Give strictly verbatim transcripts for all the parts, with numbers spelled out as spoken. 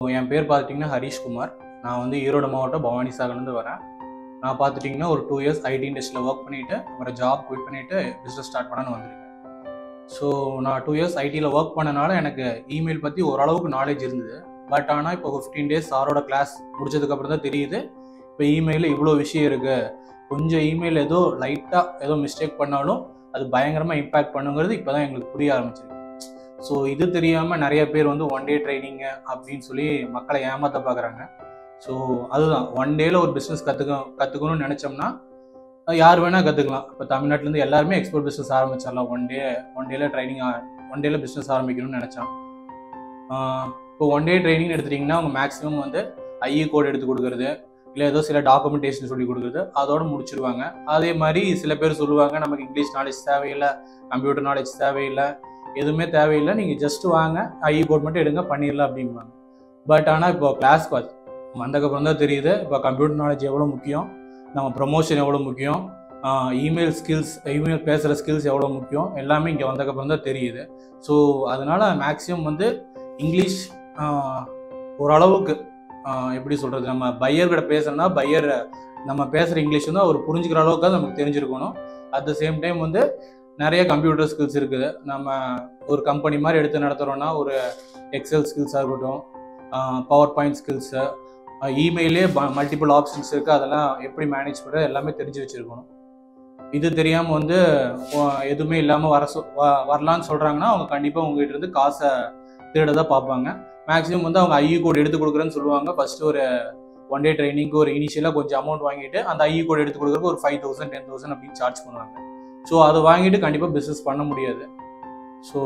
என் பேர் பார்த்துட்டிங்கன்னா ஹரிஷ் குமார். நான் வந்து ஈரோடு மாவட்டம் பவானி சாகர்லேருந்து வரேன். நான் பார்த்துட்டிங்கன்னா ஒரு டூ இயர்ஸ் ஐடி இண்டஸ்ட்ரியில் ஒர்க் பண்ணிவிட்டு அப்புறம் ஜாப் குவிட் பண்ணிவிட்டு பிஸ்னஸ் ஸ்டார்ட் பண்ணான்னு வந்திருக்கேன். ஸோ நான் டூ இயர்ஸ் ஐடியில் ஒர்க் பண்ணனால எனக்கு இமெயில் பற்றி ஓரளவுக்கு நாலேஜ் இருந்தது. பட் ஆனால் இப்போ ஃபிஃப்டீன் டேஸ் சாரோட கிளாஸ் முடிச்சதுக்கப்புறம் தான் தெரியுது இப்போ இமெயிலில் இவ்வளோ விஷயம் இருக்குது. கொஞ்சம் இமெயில் ஏதோ லைட்டாக ஏதோ மிஸ்டேக் பண்ணாலும் அது பயங்கரமாக இம்பேக்ட் பண்ணுங்கிறது இப்போ தான் எங்களுக்கு புரிய ஆரம்பிச்சிருக்கு. ஸோ இது தெரியாமல் நிறைய பேர் வந்து ஒன் டே ட்ரைனிங்கு அப்படின்னு சொல்லி மக்களை ஏமாற்ற பார்க்குறாங்க. ஸோ அதுதான் ஒன் டேயில் ஒரு பிஸ்னஸ் கற்றுக்க கற்றுக்கணும்னு நினச்சோம்னா யார் வேணால் கற்றுக்கலாம். இப்போ தமிழ்நாட்டிலேருந்து எல்லாருமே எக்ஸ்போர்ட் பிஸ்னஸ் ஆரம்பிச்சிடலாம். ஒன் டே ஒன் டேயில் ட்ரைனிங் ஒன் டேயில் பிஸ்னஸ் ஆரம்பிக்கணும்னு நினச்சான். இப்போ ஒன் டே ட்ரைனிங் எடுத்துட்டிங்கன்னா அவங்க மேக்ஸிமம் வந்து ஐஇ கோட் எடுத்து கொடுக்குறது இல்லை ஏதோ சில டாக்குமெண்டேஷன் சொல்லி கொடுக்குறது அதோடு முடிச்சிருவாங்க. அதே மாதிரி சில பேர் சொல்லுவாங்க நமக்கு இங்கிலீஷ் நாலேஜ் தேவையில்லை, கம்ப்யூட்டர் நாலேஜ் தேவையில்லை, எதுவுமே தேவையில்லை, நீங்கள் ஜஸ்ட் வாங்க ஐஇ கோட் மட்டும் எடுங்க பண்ணிடலாம் அப்படிம்பாங்க. பட் ஆனால் இப்போ கிளாஸ் வந்ததுக்கப்புறம் தான் தெரியுது இப்போ கம்ப்யூட்டர் நாலேஜ் எவ்வளோ முக்கியம், நம்ம ப்ரொமோஷன் எவ்வளோ முக்கியம், இமெயில் ஸ்கில்ஸ் இமெயில் பேசுகிற ஸ்கில்ஸ் எவ்வளோ முக்கியம் எல்லாமே இங்கே வந்ததுக்கப்புறம் தான் தெரியுது. ஸோ அதனால் மேக்ஸிமம் வந்து இங்கிலீஷ் ஓரளவுக்கு எப்படி சொல்கிறது, நம்ம பையர்கிட்ட பேசுகிறோன்னா பையர் நம்ம பேசுகிற இங்கிலீஷ் வந்து அவர் புரிஞ்சுக்கிற அளவுக்கு தான் நமக்கு தெரிஞ்சிருக்கணும். அட் த சேம் டைம் வந்து நிறைய கம்ப்யூட்டர் ஸ்கில்ஸ் இருக்குது. நம்ம ஒரு கம்பெனி மாதிரி எடுத்து நடத்துகிறோன்னா ஒரு எக்ஸல் ஸ்கில்ஸாக இருக்கட்டும், பவர் பாயிண்ட் ஸ்கில்ஸு, இமெயிலே மல்டிபிள் ஆப்ஷன்ஸ் இருக்குது, அதெல்லாம் எப்படி மேனேஜ் பண்ணுறது எல்லாமே தெரிஞ்சு வச்சுருக்கணும். இது தெரியாமல் வந்து எதுவுமே இல்லாமல் வர சொ வரலான்னு சொல்கிறாங்கன்னா அவங்க கண்டிப்பாக உங்ககிட்ட இருந்து காசை திருட தான் பார்ப்பாங்க. மேக்ஸிமம் வந்து அவங்க ஐஇ கோட் எடுத்து கொடுக்குறேன்னு சொல்லுவாங்க. ஃபஸ்ட்டு ஒரு ஒன் டே ட்ரைனிங்க்கு ஒரு இனிஷியலாக கொஞ்சம் அமௌண்ட் வாங்கிட்டு அந்த ஐஇ கோட் எடுத்து கொடுக்குறதுக்கு ஒரு ஃபைவ் தௌசண்ட் டென் தௌசண்ட் அப்படின்னு சார்ஜ் பண்ணுவாங்க. ஸோ அதை வாங்கிட்டு கண்டிப்பாக பிஸ்னஸ் பண்ண முடியாது. ஸோ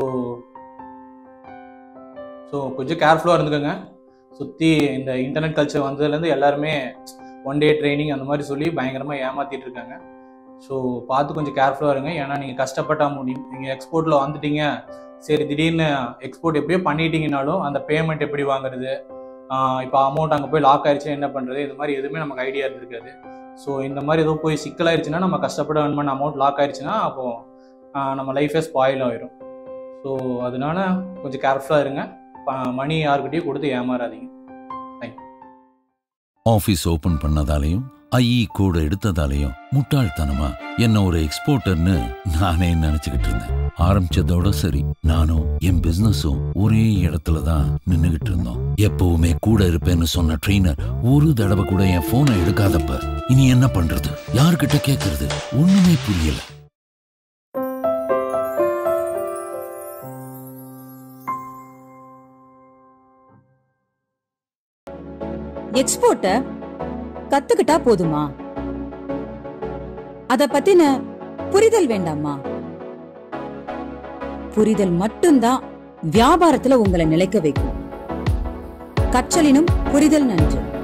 ஸோ கொஞ்சம் கேர்ஃபுல்லாக இருந்துக்கோங்க. சுற்றி இந்த இன்டர்நெட் கல்ச்சர் வந்ததுலேருந்து எல்லாருமே ஒன் டே ட்ரைனிங் அந்த மாதிரி சொல்லி பயங்கரமாக ஏமாற்றிட்டு இருக்காங்க. ஸோ பார்த்து கொஞ்சம் கேர்ஃபுல்லாக இருங்க. ஏன்னா நீங்கள் கஷ்டப்பட்டால் முடியும். நீங்கள் எக்ஸ்போர்ட்டில் வந்துட்டீங்க, சரி திடீர்னு எக்ஸ்போர்ட் எப்படியோ பண்ணிட்டீங்கனாலும் அந்த பேமெண்ட் எப்படி வாங்குறது, இப்போ அமௌண்ட் அங்கே போய் லாக் ஆயிடுச்சுன்னா என்ன பண்ணுறது, இது மாதிரி எதுவுமே நமக்கு ஐடியா இருந்திருக்காது. ஸோ இந்த மாதிரி எதுவும் போய் சிக்கலாயிருச்சுன்னா நம்ம கஷ்டப்பட்டு earn பண்ண அமௌண்ட் லாக் ஆயிடுச்சுன்னா அப்போது நம்ம லைஃபே ஸ்பாயில் ஆயிரும். ஸோ அதனால கொஞ்சம் கேர்ஃபுல்லாக இருங்க. மணி யாருக்கிட்டையும் கொடுத்து ஏமாறாதீங்க. தேங்க்யூ. ஆஃபீஸ் ஓப்பன் பண்ணதாலையும் ஐஇ கோடு எடுத்ததாலையும் முட்டாள்தனமா என்ன ஒரு எக்ஸ்போர்ட்டர்னு நானே நினைச்சுக்கிட்டு இருந்தேன். ஆரம்பிச்சதோட சரி, நானும் என் பிசினஸும் ஒரே இடத்துல தான் நின்னுகிட்டு இருந்தோம். எப்பவுமே கூட இருப்பேன்னு சொன்ன ட்ரெயினர் ஒரு தடவை கூட என் போனை எடுக்காதப்ப இனி என்ன பண்றது, யார்கிட்ட கேட்கறது, ஒண்ணுமே புரியல. எக்ஸ்போர்ட்ட கத்துக்கிட்டா போதுமா? அத பத்தின புரிதல் வேண்டாமா? புரிதல் மட்டும்தான் வியாபாரத்துல உங்களை நிலைக்க வைக்கும். கற்றலினும் புரிதல் நன்று.